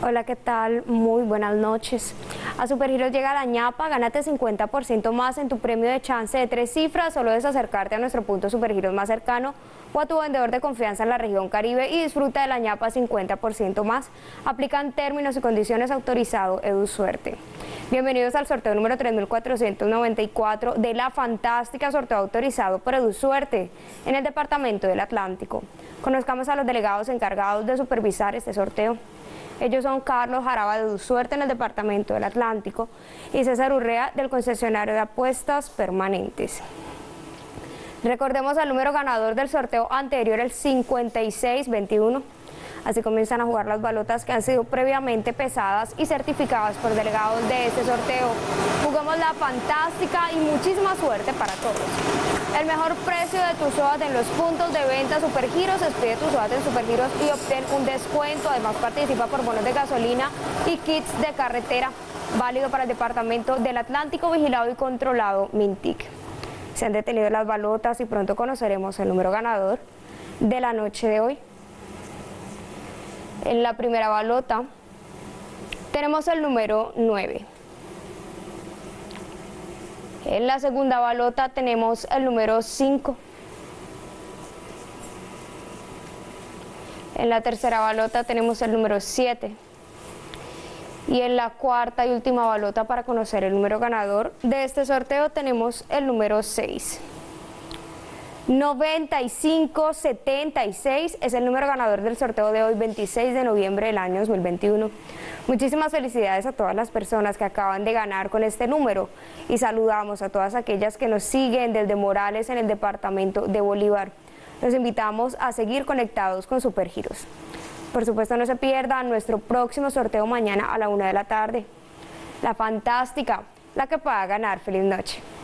Hola, ¿qué tal? Muy buenas noches. A Supergiros llega la ñapa, gánate 50% más en tu premio de chance de 3 cifras. Solo es acercarte a nuestro punto Supergiros más cercano o a tu vendedor de confianza en la región Caribe y disfruta de la ñapa 50% más. Aplican términos y condiciones. Autorizado EduSuerte. Bienvenidos al sorteo número 3494 de la fantástica, sorteo autorizado por EduSuerte en el departamento del Atlántico. Conozcamos a los delegados encargados de supervisar este sorteo. Ellos son Carlos Jaraba de EduSuerte en el departamento del Atlántico y César Urrea del concesionario de apuestas permanentes. Recordemos el número ganador del sorteo anterior, el 5621. Así comienzan a jugar las balotas que han sido previamente pesadas y certificadas por delegados de este sorteo. Juguemos la fantástica y muchísima suerte para todos. El mejor precio de tus SOAT en los puntos de venta Supergiros. Expide tus SOAT en Supergiros y obtén un descuento. Además, participa por bonos de gasolina y kits de carretera. Válido para el departamento del Atlántico, vigilado y controlado Mintic. Se han detenido las balotas y pronto conoceremos el número ganador de la noche de hoy. En la primera balota tenemos el número 9. En la segunda balota tenemos el número 5. En la tercera balota tenemos el número 7. Y en la cuarta y última balota, para conocer el número ganador de este sorteo, tenemos el número 6. 9576 es el número ganador del sorteo de hoy, 26 de noviembre del año 2021. Muchísimas felicidades a todas las personas que acaban de ganar con este número y saludamos a todas aquellas que nos siguen desde Morales en el departamento de Bolívar. Los invitamos a seguir conectados con Supergiros. Por supuesto, no se pierdan nuestro próximo sorteo mañana a la 1 de la tarde. La fantástica, la que pueda ganar. Feliz noche.